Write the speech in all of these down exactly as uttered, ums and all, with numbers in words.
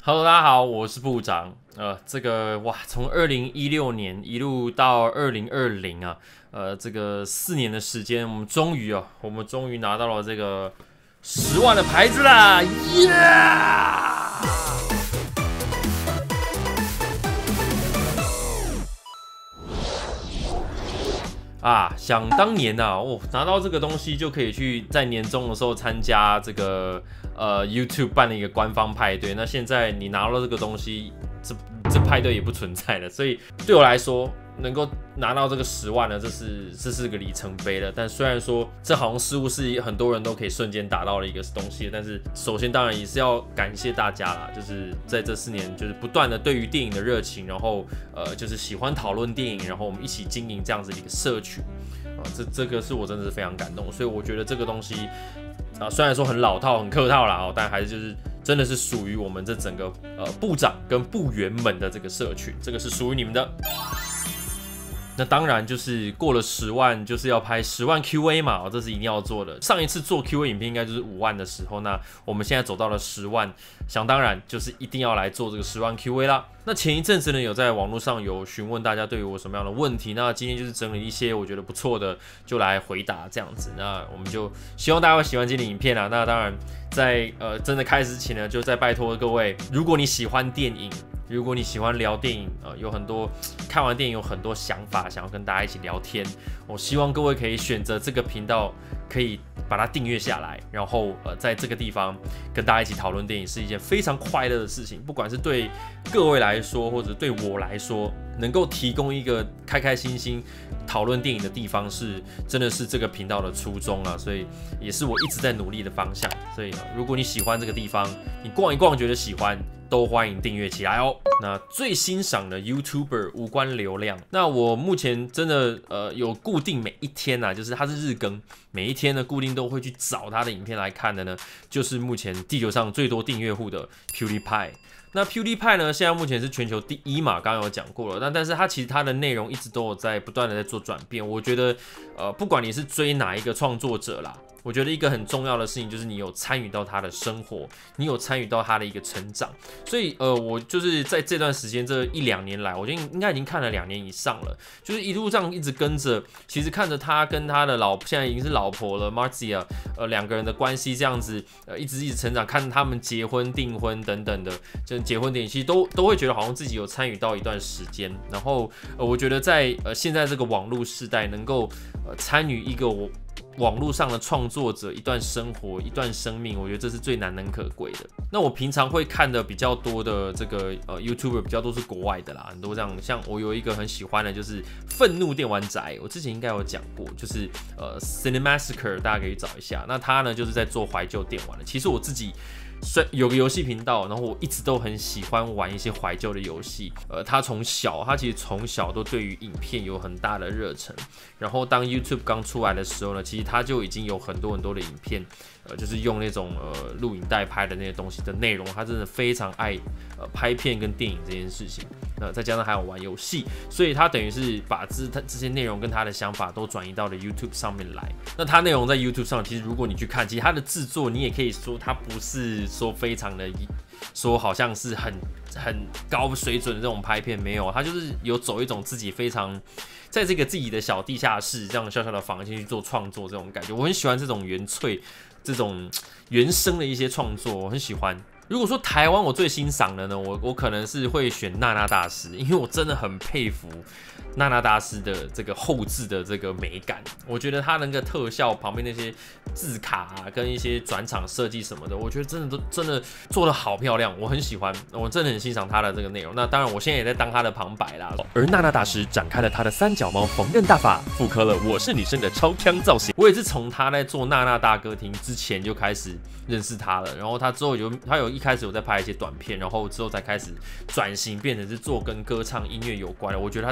Hello， 大家好，我是部长。呃，这个哇，从二零一六年一路到二零二零啊，呃，这个四年的时间，我们终于啊，我们终于拿到了这个十万的牌子啦，耶、yeah! 啊，想当年呐、啊，哦，拿到这个东西就可以去在年终的时候参加这个呃 YouTube 办的一个官方派对。那现在你拿到这个东西，这这派对也不存在了。所以对我来说，能够拿到这个十万呢，这是这是个里程碑了。但虽然说这好像似乎是很多人都可以瞬间达到的一个东西，但是首先当然也是要感谢大家啦，就是在这四年就是不断的对于电影的热情，然后呃就是喜欢讨论电影，然后我们一起经营这样子的一个社群啊，这这个是我真的是非常感动，所以我觉得这个东西啊虽然说很老套很客套啦哦，但还是就是真的是属于我们这整个呃部长跟部员们的这个社群，这个是属于你们的。那当然就是过了十万，就是要拍十万 Q A 嘛，这是一定要做的。上一次做 Q A 影片应该就是五万的时候，那我们现在走到了十万，想当然就是一定要来做这个十万 Q A 啦。那前一阵子呢，有在网络上有询问大家对于我什么样的问题，那今天就是整理一些我觉得不错的，就来回答这样子。那我们就希望大家会喜欢今天的影片啊。那当然在呃真的开始之前呢，就再拜托各位，如果你喜欢电影。如果你喜欢聊电影，呃，有很多看完电影有很多想法，想要跟大家一起聊天，我希望各位可以选择这个频道，可以把它订阅下来，然后呃，在这个地方跟大家一起讨论电影是一件非常快乐的事情，不管是对各位来说，或者对我来说，能够提供一个开开心心讨论电影的地方是，真的是这个频道的初衷啊，所以也是我一直在努力的方向。所以、呃、如果你喜欢这个地方，你逛一逛觉得喜欢，都欢迎订阅起来哦。那最欣赏的 YouTuber 无关流量，那我目前真的呃有固定每一天啊，就是它是日更，每一天呢固定都会去找他的影片来看的呢，就是目前地球上最多订阅户的 PewDiePie。那 PewDiePie 呢，现在目前是全球第一嘛，刚刚有讲过了。但但是它其实它的内容一直都有在不断的在做转变。我觉得，呃，不管你是追哪一个创作者啦，我觉得一个很重要的事情就是你有参与到他的生活，你有参与到他的一个成长。所以，呃，我就是在这段时间这一两年来，我觉得应该已经看了两年以上了，就是一路上一直跟着，其实看着他跟他的老现在已经是老婆了 Marzia， 呃，两个人的关系这样子，呃，一直一直成长，看他们结婚、订婚等等的，就结婚典礼，其实都都会觉得好像自己有参与到一段时间。然后，呃，我觉得在呃现在这个网络时代，能够呃参与一个我。网络上的创作者一段生活一段生命，我觉得这是最难能可贵的。那我平常会看的比较多的这个呃 YouTuber 比较多是国外的啦，很多这样，像我有一个很喜欢的就是愤怒电玩宅，我之前应该有讲过，就是呃 Cinemassacre， 大家可以找一下。那他呢就是在做怀旧电玩的。其实我自己有个游戏频道，然后我一直都很喜欢玩一些怀旧的游戏。呃，他从小，他其实从小都对于影片有很大的热忱。然后当 YouTube 刚出来的时候呢，其实他就已经有很多很多的影片，呃，就是用那种呃录影带拍的那些东西的内容，他真的非常爱呃拍片跟电影这件事情。那再加上还有玩游戏，所以他等于是把这他这些内容跟他的想法都转移到了 YouTube 上面来。那他内容在 YouTube 上，其实如果你去看，其实他的制作你也可以说他不是说非常的说好像是很很高水准的这种拍片，没有，他就是有走一种自己非常在这个自己的小地下室这样小小的房间去做创作这种感觉。我很喜欢这种原粹、这种原生的一些创作，我很喜欢。如果说台湾我最欣赏的呢，我我可能是会选娜娜大师，因为我真的很佩服娜娜大师的这个后制的这个美感。我觉得他那个特效旁边那些字卡啊，跟一些转场设计什么的，我觉得真的都真的做得好漂亮，我很喜欢，我真的很欣赏他的这个内容。那当然，我现在也在当他的旁白啦。而娜娜大师展开了他的三脚猫缝纫大法，复刻了我是女生的超强造型。我也是从他在做娜娜大歌厅之前就开始认识他了，然后他之后有他有一开始有在拍一些短片，然后之后才开始转型变成是做跟歌唱音乐有关的。我觉得他这个转型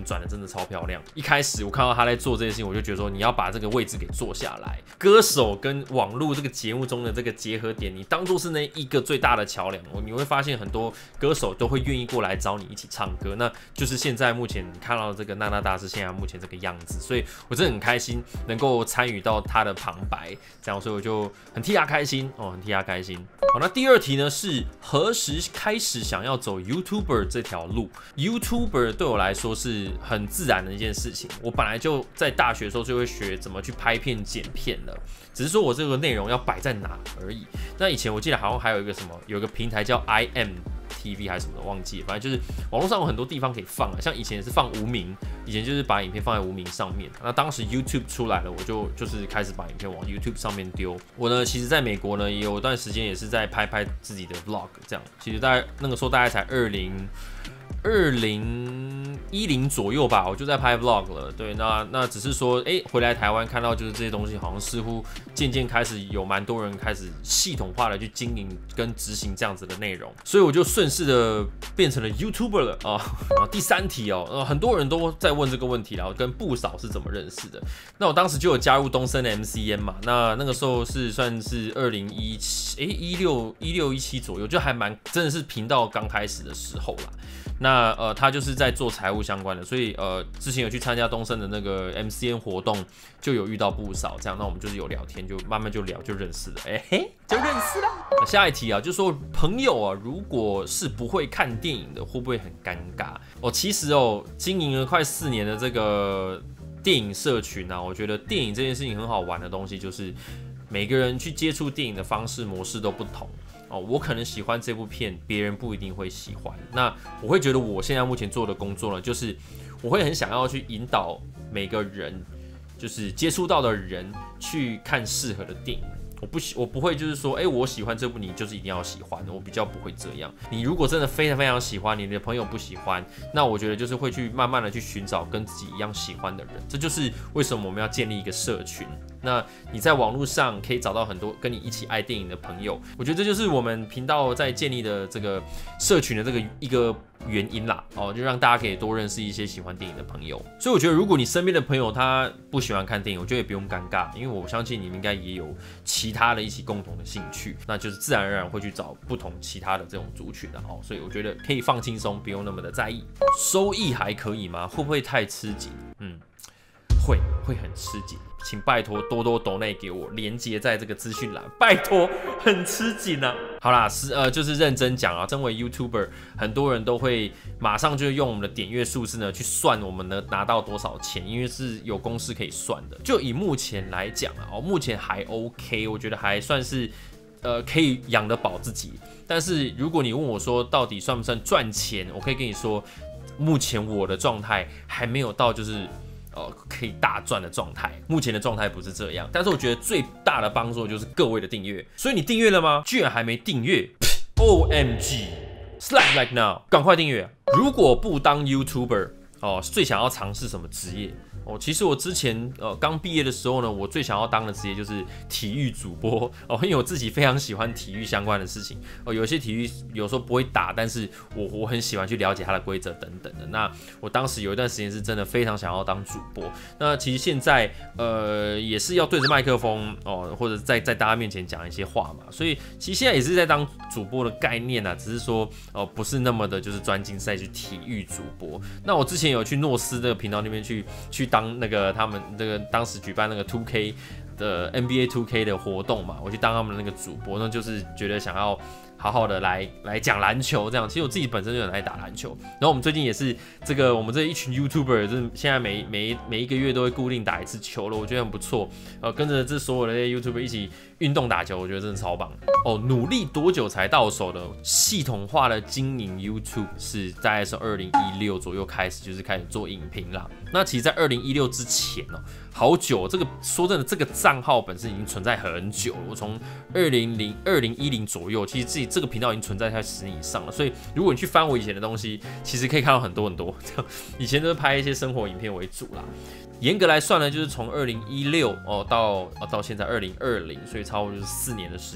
情转的真的超漂亮。一开始我看到他在做这件事情，我就觉得说你要把这个位置给做下来，歌手跟网络这个节目中的这个结合点，你当做是那一个最大的桥梁，你会发现很多歌手都会愿意过来找你一起唱歌，那就是现在目前你看到的这个娜娜大师现在目前这个样子，所以我真的很开心能够参与到他的旁白，这样，所以我就很替他开心哦，很替他开心。好，那第二题呢是何时开始想要走 YouTuber 这条路 ？YouTuber 对我来说是很自然的一件事情，我本来就在大学的时候就会学怎么去拍片剪片了，只是说我这个内容要摆在哪而已。那以前我记得好像还有一个什么，有一个平台叫 I M T V 还是什么的，忘记了，反正就是网络上有很多地方可以放啊，像以前也是放无名，以前就是把影片放在无名上面。那当时 YouTube 出来了，我就就是开始把影片往 YouTube 上面丢。我呢，其实在美国呢也有一段时间也是在拍拍自己的 vlog 这样。其实大概那个时候大概才二零二零一零左右吧，我就在拍 vlog 了。对，那那只是说，哎、欸，回来台湾看到就是这些东西，好像似乎渐渐开始有蛮多人开始系统化的去经营跟执行这样子的内容，所以我就顺势的变成了 YouTuber 了啊。然后第三题哦，呃，很多人都在问这个问题啦，我跟不少是怎么认识的。那我当时就有加入东森的 M C N 嘛，那那个时候是算是二零一七，哎，一六一六一七左右，就还蛮真的是频道刚开始的时候啦。那呃，他就是在做财务相关的，所以呃，之前有去参加东森的那个 M C N 活动，就有遇到不少这样。那我们就是有聊天，就慢慢就聊，就认识了，哎、欸、嘿，就认识了。下一题啊，就是说朋友啊，如果是不会看电影的，会不会很尴尬？哦，其实哦，经营了快四年的这个电影社群啊，我觉得电影这件事情很好玩的东西，就是每个人去接触电影的方式模式都不同。哦，我可能喜欢这部片，别人不一定会喜欢。那我会觉得我现在目前做的工作呢，就是我会很想要去引导每个人，就是接触到的人去看适合的电影。我不我不会就是说，哎、欸，我喜欢这部，你就是一定要喜欢。我比较不会这样。你如果真的非常非常喜欢，你的朋友不喜欢，那我觉得就是会去慢慢的去寻找跟自己一样喜欢的人。这就是为什么我们要建立一个社群。那你在网络上可以找到很多跟你一起爱电影的朋友，我觉得这就是我们频道在建立的这个社群的这个一个原因啦。哦，就让大家可以多认识一些喜欢电影的朋友。所以我觉得，如果你身边的朋友他不喜欢看电影，我觉得也不用尴尬，因为我相信你们应该也有其他的一起共同的兴趣，那就是自然而然会去找不同其他的这种族群的哦。所以我觉得可以放轻松，不用那么的在意。收益还可以吗？会不会太吃紧？嗯，会会很吃紧。请拜托多多抖内给我，连结在这个资讯栏，拜托，很吃紧啊。好啦，是呃，就是认真讲啊，身为 YouTuber， 很多人都会马上就用我们的点阅数字呢去算我们能拿到多少钱，因为是有公式可以算的。就以目前来讲啊，哦，目前还 OK， 我觉得还算是呃可以养得饱自己。但是如果你问我说到底算不算赚钱，我可以跟你说，目前我的状态还没有到就是。呃，可以大赚的状态，目前的状态不是这样，但是我觉得最大的帮助就是各位的订阅，所以你订阅了吗？居然还没订阅 ，O M G，Slap like now， 赶快订阅！如果不当 YouTuber， 哦，最想要尝试什么职业？哦，其实我之前呃刚毕业的时候呢，我最想要当的职业就是体育主播哦，因为我自己非常喜欢体育相关的事情哦。有些体育有时候不会打，但是我我很喜欢去了解它的规则等等的。那我当时有一段时间是真的非常想要当主播。那其实现在呃也是要对着麦克风哦，或者在在大家面前讲一些话嘛，所以其实现在也是在当主播的概念啊，只是说哦、呃、不是那么的就是专精在去体育主播。那我之前有去诺斯这个频道那边去去。当那个他们这个当时举办那个 two K 的 N B A two K 的活动嘛，我去当他们的那个主播，那就是觉得想要好好的来来讲篮球这样。其实我自己本身就很爱打篮球，然后我们最近也是这个我们这一群 YouTuber， 就是现在每每每一个月都会固定打一次球了，我觉得很不错。呃，跟着这所有的这些 YouTuber 一起运动打球，我觉得真的超棒。哦，努力多久才到手的？系统化的经营 YouTube 是大概是二零一六左右开始，就是开始做影评啦。那其实，在二零一六之前哦，好久。这个说真的，这个账号本身已经存在很久了。我从二零零二零一零左右，其实自己这个频道已经存在在十年以上了。所以，如果你去翻我以前的东西，其实可以看到很多很多。以前都是拍一些生活影片为主啦。严格来算呢，就是从二零一六哦到哦到现在二零二零，所以差不多就是四年的时间吧。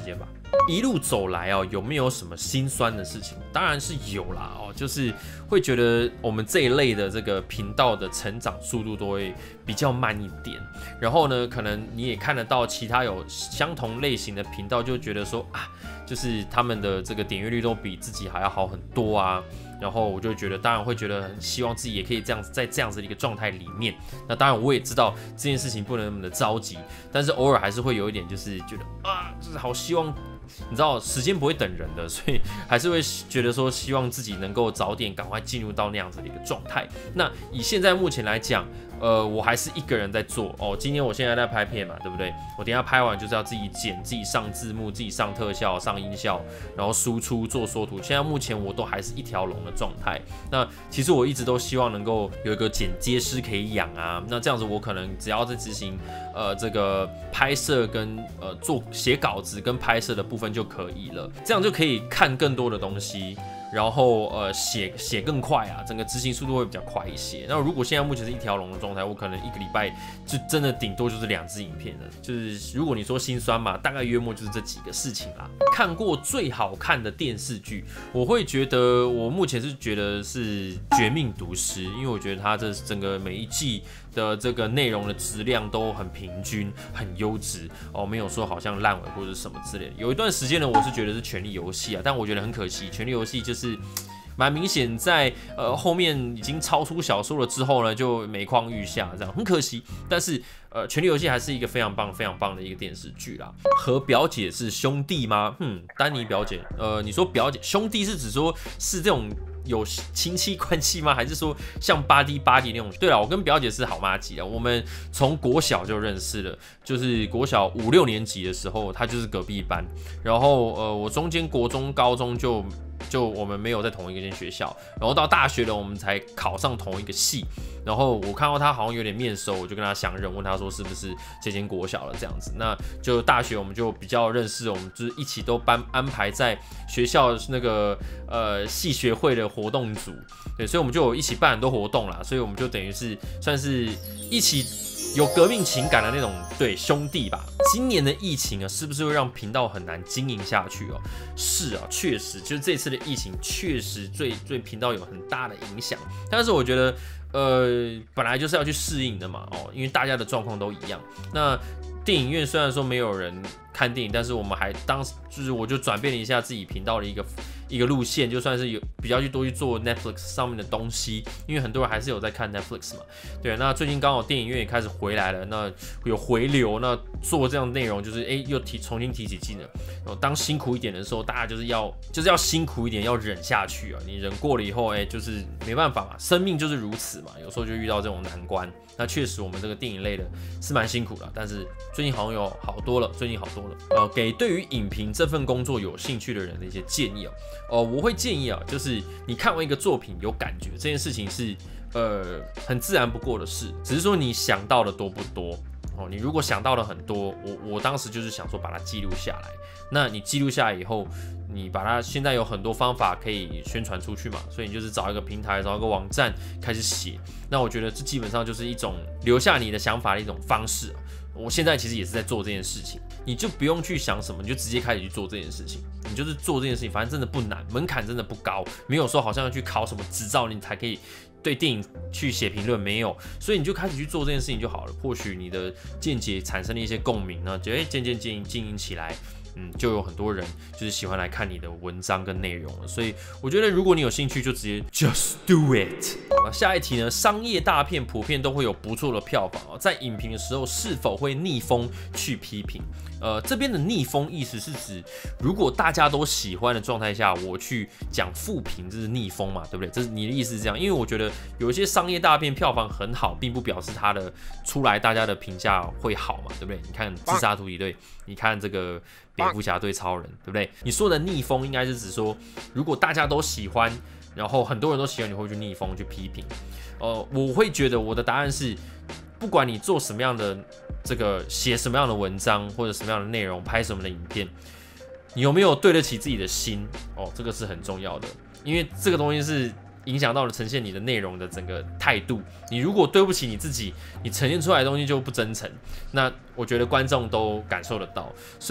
一路走来哦，有没有什么心酸的事情？当然是有啦哦，就是会觉得我们这一类的这个频道的成长速度都会比较慢一点。然后呢，可能你也看得到其他有相同类型的频道，就觉得说啊，就是他们的这个点阅率都比自己还要好很多啊。然后我就觉得，当然会觉得很希望自己也可以这样子，在这样子的一个状态里面。那当然我也知道这件事情不能那么的着急，但是偶尔还是会有一点，就是觉得啊，就是好希望。你知道时间不会等人的，所以还是会觉得说，希望自己能够早点赶快进入到那样子的一个状态。那以现在目前来讲，呃，我还是一个人在做哦。今天我现在在拍片嘛，对不对？我等一下拍完就是要自己剪、自己上字幕、自己上特效、上音效，然后输出做缩图。现在目前我都还是一条龙的状态。那其实我一直都希望能够有一个剪接师可以养啊。那这样子我可能只要在执行呃这个拍摄跟呃做写稿子跟拍摄的部分就可以了，这样就可以看更多的东西。然后呃写写更快啊，整个执行速度会比较快一些。那如果现在目前是一条龙的状态，我可能一个礼拜就真的顶多就是两支影片了。就是如果你说心酸嘛，大概约莫就是这几个事情啦。看过最好看的电视剧，我会觉得我目前是觉得是《绝命毒师》，因为我觉得它这整个每一季的这个内容的质量都很平均、很优质哦，没有说好像烂尾或者什么之类的。有一段时间呢，我是觉得是《权力游戏》啊，但我觉得很可惜，《权力游戏》就是蛮明显在呃后面已经超出小说了之后呢，就每况愈下，这样很可惜。但是呃，《权力游戏》还是一个非常棒、非常棒的一个电视剧啦。和表姐是兄弟吗？嗯，丹尼表姐，呃，你说表姐兄弟是指说是这种有亲戚关系吗？还是说像巴迪巴迪那种？对了，我跟表姐是好麻吉的，我们从国小就认识了，就是国小五六年级的时候，她就是隔壁班，然后呃，我中间国中、高中就。就我们没有在同一个间学校，然后到大学了，我们才考上同一个系。然后我看到他好像有点面熟，我就跟他相认，问他说是不是这间国小了这样子。那就大学我们就比较认识，我们就是一起都班安排在学校那个呃系学会的活动组，对，所以我们就有一起办很多活动啦，所以我们就等于是算是一起。有革命情感的那种对兄弟吧。今年的疫情啊，是不是会让频道很难经营下去哦？是啊，确实，就是这次的疫情确实对对频道有很大的影响。但是我觉得，呃，本来就是要去适应的嘛，哦，因为大家的状况都一样。那电影院虽然说没有人看电影，但是我们还当时就是我就转变了一下自己频道的一个一个路线，就算是有比较去多去做 Netflix 上面的东西，因为很多人还是有在看 Netflix 嘛。对，那最近刚好电影院也开始回来了，那有回流，那做这样的内容就是哎、欸、又提重新提起劲了。然后当辛苦一点的时候，大家就是要就是要辛苦一点，要忍下去啊。你忍过了以后，哎、欸、就是没办法嘛，生命就是如此嘛，有时候就遇到这种难关。那确实我们这个电影类的是蛮辛苦的，但是最近好像有好多了，最近好多了。呃，给对于影评这份工作有兴趣的人的一些建议哦。呃，我会建议啊，就是你看完一个作品有感觉，这件事情是呃很自然不过的事，只是说你想到的多不多哦。你如果想到了很多，我我当时就是想说把它记录下来。那你记录下来以后，你把它现在有很多方法可以宣传出去嘛，所以你就是找一个平台，找一个网站开始写。那我觉得这基本上就是一种留下你的想法的一种方式。我现在其实也是在做这件事情，你就不用去想什么，你就直接开始去做这件事情。你就是做这件事情，反正真的不难，门槛真的不高，没有说好像要去考什么执照你才可以对电影去写评论，没有，所以你就开始去做这件事情就好了。或许你的见解产生了一些共鸣呢，就哎渐渐经营经营起来。嗯，就有很多人就是喜欢来看你的文章跟内容了，所以我觉得如果你有兴趣，就直接 just do it。那下一题呢？商业大片普遍都会有不错的票房啊，在影评的时候是否会逆风去批评？呃，这边的逆风意思是指，如果大家都喜欢的状态下，我去讲负评，这是逆风嘛，对不对？这是你的意思是这样？因为我觉得有一些商业大片票房很好，并不表示它的出来大家的评价会好嘛，对不对？你看《自杀突击队》，你看这个。蝙蝠侠对超人，对不对？你说的逆风应该是指说，如果大家都喜欢，然后很多人都喜欢，你会去逆风去批评。呃，我会觉得我的答案是，不管你做什么样的这个写什么样的文章或者什么样的内容，拍什么的影片，你有没有对得起自己的心？哦，这个是很重要的，因为这个东西是。影响到了呈现你的内容的整个态度。你如果对不起你自己，你呈现出来的东西就不真诚，那我觉得观众都感受得到。所以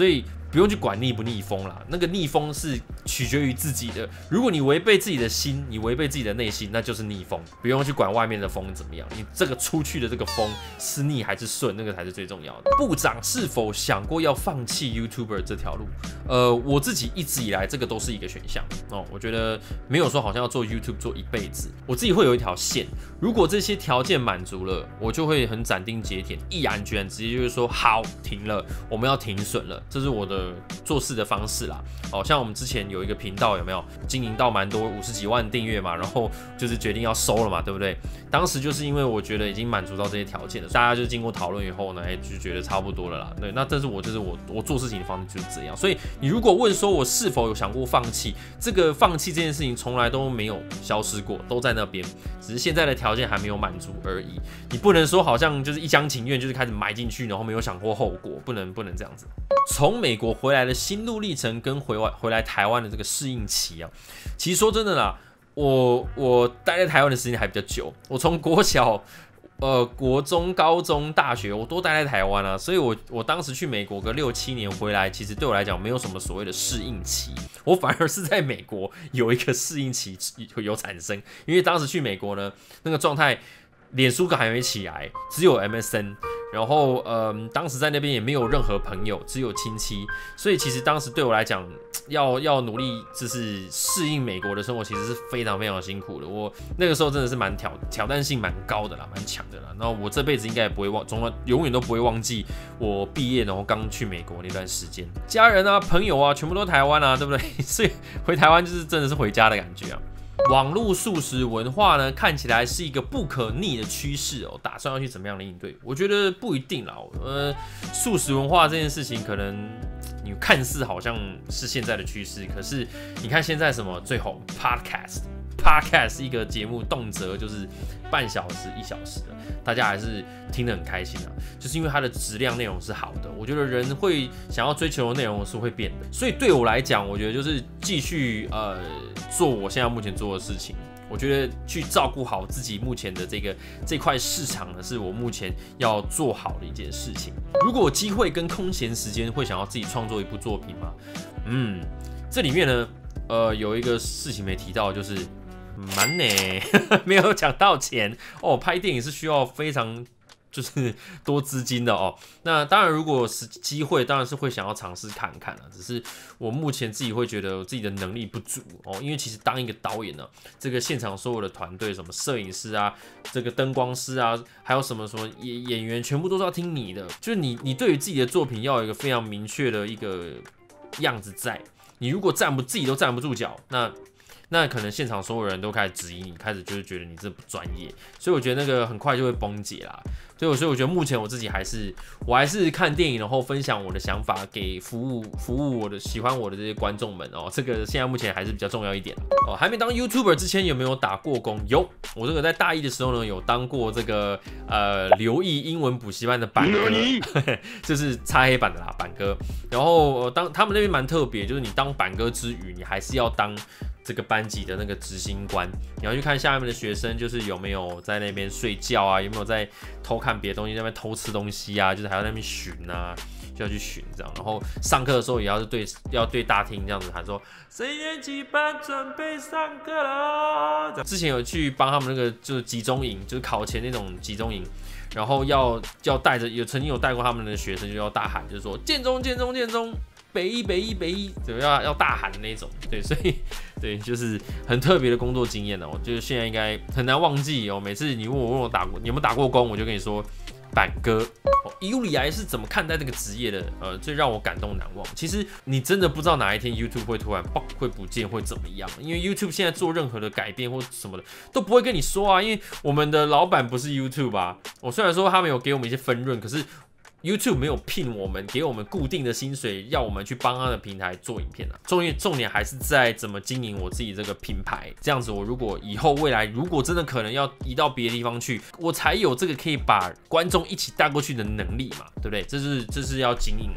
不用去管逆不逆风啦，那个逆风是取决于自己的。如果你违背自己的心，你违背自己的内心，那就是逆风。不用去管外面的风怎么样，你这个出去的这个风是逆还是顺，那个才是最重要的。部长是否想过要放弃 YouTuber 这条路？呃，我自己一直以来这个都是一个选项哦。我觉得没有说好像要做 YouTube 做一辈子，我自己会有一条线。如果这些条件满足了，我就会很斩钉截铁、毅然决然，直接就是说好停了，我们要停损了，这是我的做事的方式啦。哦，像我们之前有一个频道有没有经营到蛮多五十几万订阅嘛，然后就是决定要收了嘛，对不对？当时就是因为我觉得已经满足到这些条件了，大家就经过讨论以后呢，哎、欸，就觉得差不多了啦。对，那这是我就是我我做事情的方式就是这样。所以你如果问说我是否有想过放弃，这个放弃这件事情从来都没有消失过，都在那边，只是现在的条件还没有满足而已。你不能说好像就是一厢情愿，就是开始埋进去，然后没有想过后果，不能不能这样子。从美国回来的心路历程跟回回来台湾的这个适应期啊，其实说真的啦，我我待在台湾的时间还比较久，我从国小。呃，国中、高中、大学，我都待在台湾啊，所以我我当时去美国个六七年回来，其实对我来讲没有什么所谓的适应期，我反而是在美国有一个适应期有产生，因为当时去美国呢，那个状态，脸书还没起来，只有 M S N。然后，嗯，当时在那边也没有任何朋友，只有亲戚，所以其实当时对我来讲，要要努力就是适应美国的生活，其实是非常非常辛苦的。我那个时候真的是蛮挑挑战性蛮高的啦，蛮强的啦。然后我这辈子应该也不会忘，从来永远都不会忘记我毕业然后刚去美国那段时间，家人啊、朋友啊，全部都台湾啊，对不对？所以回台湾就是真的是回家的感觉啊。网络素食文化呢，看起来是一个不可逆的趋势哦。打算要去怎么样的应对？我觉得不一定啦。呃，素食文化这件事情，可能你看似好像是现在的趋势，可是你看现在什么最红 Podcast。Podcast 一个节目，动辄就是半小时、一小时的，大家还是听得很开心啊。就是因为它的质量内容是好的，我觉得人会想要追求的内容是会变的。所以对我来讲，我觉得就是继续呃做我现在目前做的事情。我觉得去照顾好自己目前的这个这块市场呢，是我目前要做好的一件事情。如果有机会跟空闲时间，会想要自己创作一部作品吗？嗯，这里面呢，呃，有一个事情没提到，就是。蛮呢，没有讲到钱哦。拍电影是需要非常就是多资金的哦。那当然，如果是机会，当然是会想要尝试看看啊。只是我目前自己会觉得我自己的能力不足哦，因为其实当一个导演呢、啊，这个现场所有的团队，什么摄影师啊，这个灯光师啊，还有什么什么演演员，全部都是要听你的。就是你你对于自己的作品要有一个非常明确的一个样子在。你如果站不自己都站不住脚，那。那可能现场所有人都开始质疑你，开始就是觉得你这不专业，所以我觉得那个很快就会崩解啦。所以，所以我觉得目前我自己还是，我还是看电影，然后分享我的想法给服务服务我的喜欢我的这些观众们哦。这个现在目前还是比较重要一点哦。还没当 YouTuber 之前有没有打过工？有，我这个在大一的时候呢，有当过这个呃留意英文补习班的板哥，就是擦黑板的啦，板哥。然后、呃、当他们那边蛮特别，就是你当板哥之余，你还是要当。这个班级的那个执行官，你要去看下面的学生，就是有没有在那边睡觉啊，有没有在偷看别的东西，在那边偷吃东西啊，就是还要在那边巡啊，就要去巡这样。然后上课的时候也要是对要对大厅这样子喊说，谁年级班准备上课了。之前有去帮他们那个就是集中营，就是考前那种集中营。然后要要带着有曾经有带过他们的学生，就要大喊，就是说建中建中建中。北一北一北一，对，要要大喊的那种，对，所以对，就是很特别的工作经验呢。我觉得现在应该很难忘记哦。每次你问我问我打过，你有没有打过工，我就跟你说板哥。哦，一路以来是怎么看待这个职业的？呃，最让我感动难忘。其实你真的不知道哪一天 YouTube 会突然爆会不见，会怎么样？因为 YouTube 现在做任何的改变或什么的都不会跟你说啊，因为我们的老板不是 YouTube 啊。我虽然说他们有给我们一些分润，可是。YouTube 没有聘我们，给我们固定的薪水，要我们去帮他的平台做影片啊。重点重点还是在怎么经营我自己这个品牌。这样子，我如果以后未来如果真的可能要移到别的地方去，我才有这个可以把观众一起带过去的能力嘛，对不对？这是这是要经营的啦。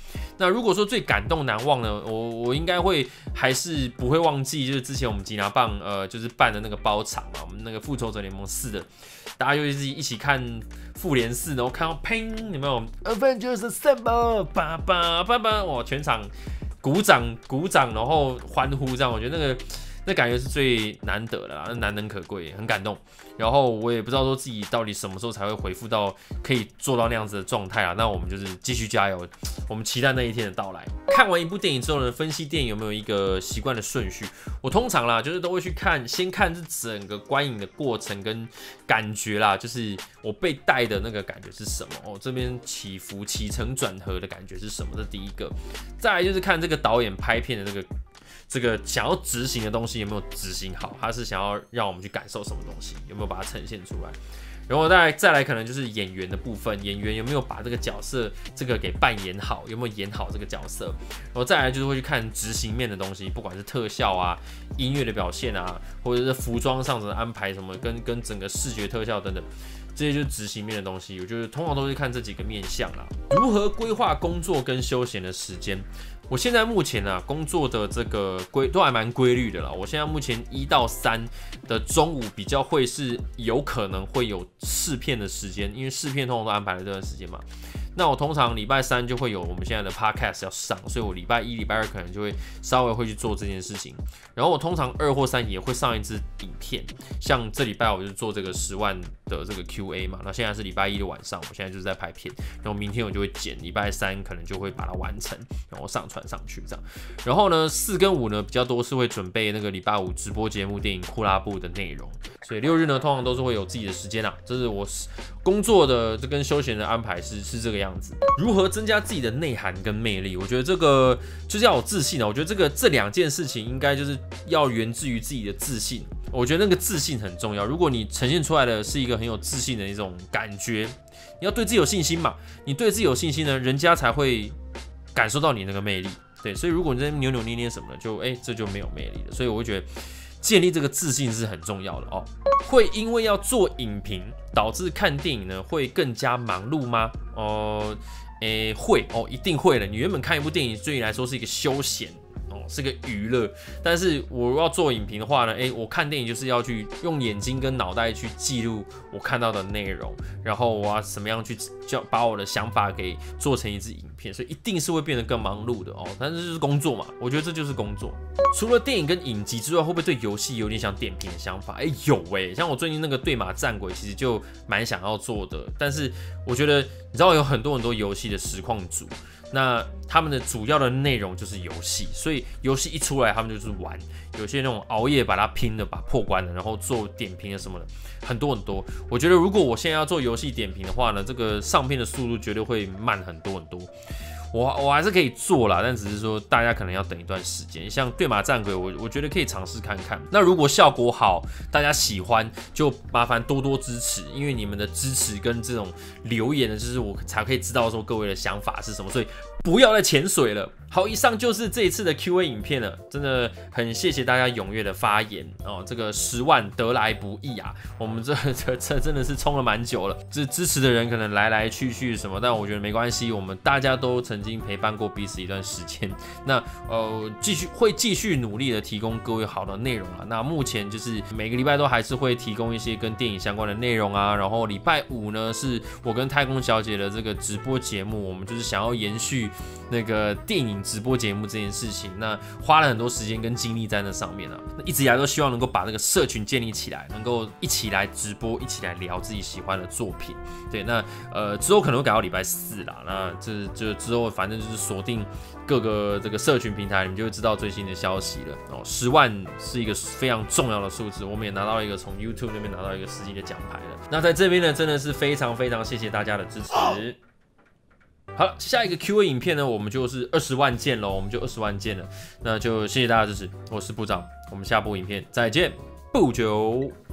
那如果说最感动难忘呢，我我应该会还是不会忘记，就是之前我们吉拿棒呃就是办的那个包场嘛，我们那个复仇者联盟四的，大家就是一起看复联四，然后看到砰，有没有 Avengers Assemble， 叭叭叭叭，哇，全场鼓掌鼓掌，然后欢呼这样，我觉得那个。那感觉是最难得的啦，那难能可贵，很感动。然后我也不知道说自己到底什么时候才会恢复到可以做到那样子的状态啊。那我们就是继续加油，我们期待那一天的到来。看完一部电影之后呢，分析电影有没有一个习惯的顺序？我通常啦，就是都会去看，先看这整个观影的过程跟感觉啦，就是我被带的那个感觉是什么哦，这边起伏、起承转合的感觉是什么？这第一个。再来就是看这个导演拍片的这个。这个想要执行的东西有没有执行好？他是想要让我们去感受什么东西？有没有把它呈现出来？然后再来再来可能就是演员的部分，演员有没有把这个角色这个给扮演好？有没有演好这个角色？然后再来就是会去看执行面的东西，不管是特效啊、音乐的表现啊，或者是服装上的安排什么，跟跟整个视觉特效等等。这些就是执行面的东西，我觉得通常都是看这几个面向啦。如何规划工作跟休闲的时间？我现在目前啊，工作的这个规都还蛮规律的啦。我现在目前一到三的中午比较会是有可能会有试片的时间，因为试片通常都安排了这段时间嘛。那我通常礼拜三就会有我们现在的 podcast 要上，所以我礼拜一、礼拜二可能就会稍微会去做这件事情。然后我通常二或三也会上一支影片，像这礼拜我就做这个十万的这个 Q A 嘛，那现在是礼拜一的晚上，我现在就是在拍片，然后明天我就会剪，礼拜三可能就会把它完成，然后上传上去这样。然后呢，四跟五呢比较多是会准备那个礼拜五直播节目电影库拉布的内容，所以六日呢通常都是会有自己的时间啊，这是我工作的这跟休闲的安排是是这个样子。如何增加自己的内涵跟魅力？我觉得这个就是要有自信啊。我觉得这个这两件事情应该就是要源自于自己的自信。我觉得那个自信很重要。如果你呈现出来的是一个很有自信的一种感觉，你要对自己有信心嘛。你对自己有信心呢，人家才会感受到你那个魅力。对，所以如果你在扭扭捏捏什么的，就哎、欸、这就没有魅力了。所以我会觉得建立这个自信是很重要的哦。会因为要做影评导致看电影呢会更加忙碌吗？哦、呃，诶、欸、会哦，一定会的。你原本看一部电影对你来说是一个休闲。哦，是个娱乐，但是我要做影评的话呢，哎，我看电影就是要去用眼睛跟脑袋去记录我看到的内容，然后我要怎么样去把我的想法给做成一支影片，所以一定是会变得更忙碌的哦。但是这就是工作嘛，我觉得这就是工作。除了电影跟影集之外，会不会对游戏有点想点评的想法？哎，有哎、欸，像我最近那个对马战鬼，其实就蛮想要做的，但是我觉得你知道有很多很多游戏的实况组。那他们的主要的内容就是游戏，所以游戏一出来，他们就是玩。有些那种熬夜把它拼的，把破关了，然后做点评的什么的，很多很多。我觉得如果我现在要做游戏点评的话呢，这个上片的速度绝对会慢很多很多。我我还是可以做啦，但只是说大家可能要等一段时间。像对马战鬼，我我觉得可以尝试看看。那如果效果好，大家喜欢，就麻烦多多支持，因为你们的支持跟这种留言呢，就是我才可以知道说各位的想法是什么。所以不要再潜水了。好，以上就是这一次的 Q A 影片了，真的很谢谢大家踊跃的发言哦。这个十万得来不易啊，我们这这这真的是冲了蛮久了。这支持的人可能来来去去什么，但我觉得没关系，我们大家都曾经陪伴过彼此一段时间。那呃，继续会继续努力的提供各位好的内容啊。那目前就是每个礼拜都还是会提供一些跟电影相关的内容啊。然后礼拜五呢，是我跟太空小姐的这个直播节目，我们就是想要延续那个电影直播节目这件事情，那花了很多时间跟精力在那上面啊。那一直以来都希望能够把这个社群建立起来，能够一起来直播，一起来聊自己喜欢的作品。对，那呃之后可能会改到礼拜四啦。那这这之后反正就是锁定各个这个社群平台，你们就会知道最新的消息了。哦，十万是一个非常重要的数字，我们也拿到一个从 YouTube 那边拿到一个实际的奖牌了。那在这边呢，真的是非常非常谢谢大家的支持。好了，下一个 Q A 影片呢，我们就是二十万件了，我们就二十万件了，那就谢谢大家的支持，我是部长，我们下部影片再见，不久。